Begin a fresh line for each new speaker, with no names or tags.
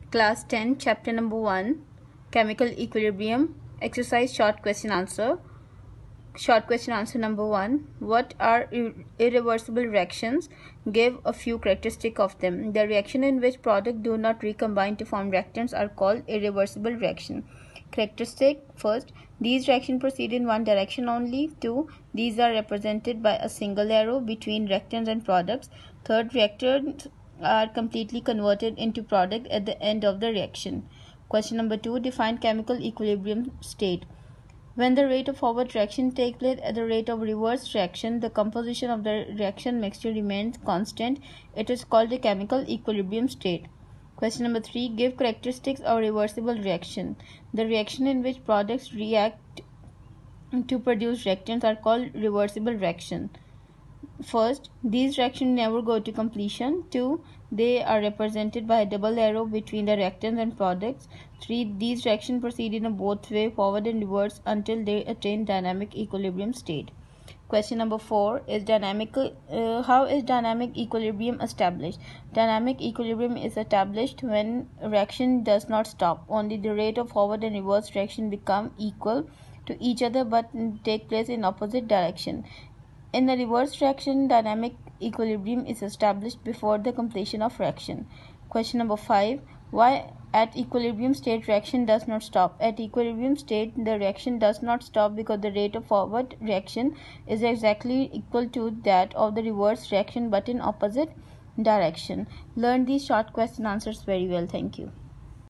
Class 10, Chapter number 1, Chemical Equilibrium. Exercise short question answer. Short question answer number 1. What are irreversible reactions? Give a few characteristics of them. The reaction in which products do not recombine to form reactants are called irreversible reaction. Characteristic: first, these reactions proceed in one direction only. 2. These are represented by a single arrow between reactants and products. Third, reactants are completely converted into product at the end of the reaction. Question number 2. Define chemical equilibrium state. When the rate of forward reaction takes place at the rate of reverse reaction, the composition of the reaction mixture remains constant. It is called a chemical equilibrium state. Question number 3. Give characteristics of reversible reaction. The reaction in which products react to produce reactants are called reversible reaction. First, these reactions never go to completion. 2. They are represented by a double arrow between the reactants and products. 3. These reactions proceed in a both way, forward and reverse, until they attain dynamic equilibrium state. Question number 4 is how is dynamic equilibrium established? Dynamic equilibrium is established when reaction does not stop. Only the rate of forward and reverse reaction become equal to each other but take place in opposite direction. In the reverse reaction, dynamic equilibrium is established before the completion of reaction. Question number 5. Why at equilibrium state reaction does not stop? At equilibrium state, the reaction does not stop because the rate of forward reaction is exactly equal to that of the reverse reaction but in opposite direction. Learn these short question answers very well. Thank you.